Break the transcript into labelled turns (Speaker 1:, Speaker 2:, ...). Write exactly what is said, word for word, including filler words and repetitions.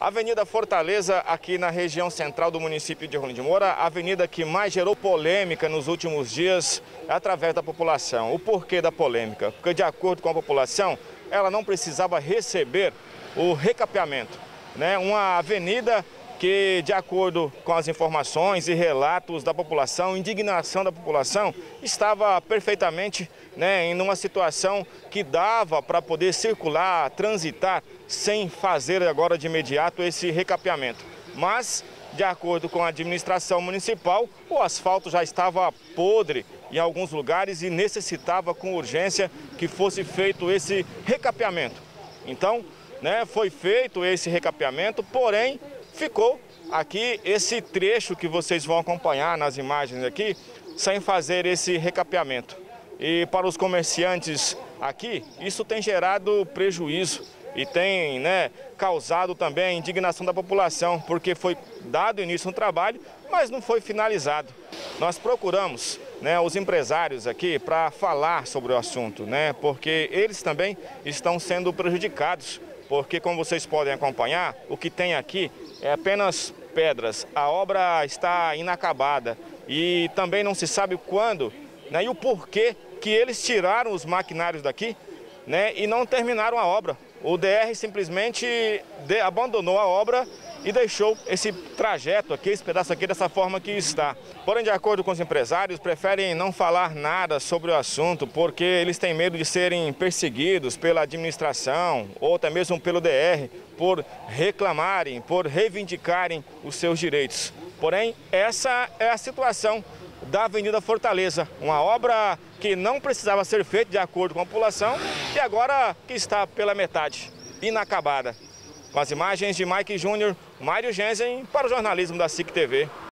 Speaker 1: Avenida Fortaleza, aqui na região central do município de Rolim de Moura, a avenida que mais gerou polêmica nos últimos dias através da população. O porquê da polêmica? Porque, de acordo com a população, ela não precisava receber o recapeamento, né? Uma avenida que, de acordo com as informações e relatos da população, indignação da população, estava perfeitamente, né, em uma situação que dava para poder circular, transitar, sem fazer agora de imediato esse recapeamento. Mas, de acordo com a administração municipal, o asfalto já estava podre em alguns lugares e necessitava com urgência que fosse feito esse recapeamento. Então, né, foi feito esse recapeamento, porém, ficou aqui esse trecho que vocês vão acompanhar nas imagens aqui, sem fazer esse recapeamento. E para os comerciantes aqui, isso tem gerado prejuízo e tem, né, causado também a indignação da população, porque foi dado início no trabalho, mas não foi finalizado. Nós procuramos, né, os empresários aqui para falar sobre o assunto, né, porque eles também estão sendo prejudicados. Porque, como vocês podem acompanhar, o que tem aqui é apenas pedras. A obra está inacabada e também não se sabe quando, né, e o porquê que eles tiraram os maquinários daqui, né, e não terminaram a obra. O D R simplesmente de, abandonou a obra e deixou esse trajeto aqui, esse pedaço aqui, dessa forma que está. Porém, de acordo com os empresários, preferem não falar nada sobre o assunto, porque eles têm medo de serem perseguidos pela administração ou até mesmo pelo D R, por reclamarem, por reivindicarem os seus direitos. Porém, essa é a situação da Avenida Fortaleza, uma obra que não precisava ser feita de acordo com a população e agora que está pela metade, inacabada. Com as imagens de Mike Júnior, Mário Gensen, para o jornalismo da S I C T V.